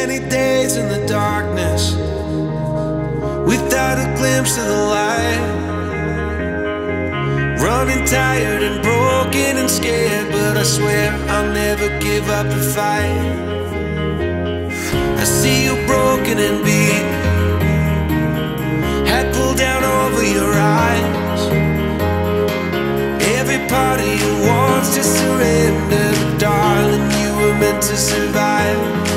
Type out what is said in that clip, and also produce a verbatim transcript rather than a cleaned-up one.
many days in the darkness without a glimpse of the light. Running tired and broken and scared, but I swear I'll never give up the fight. I see you broken and beat, hat pulled down over your eyes. Every part of you wants to surrender, but darling, you were meant to survive.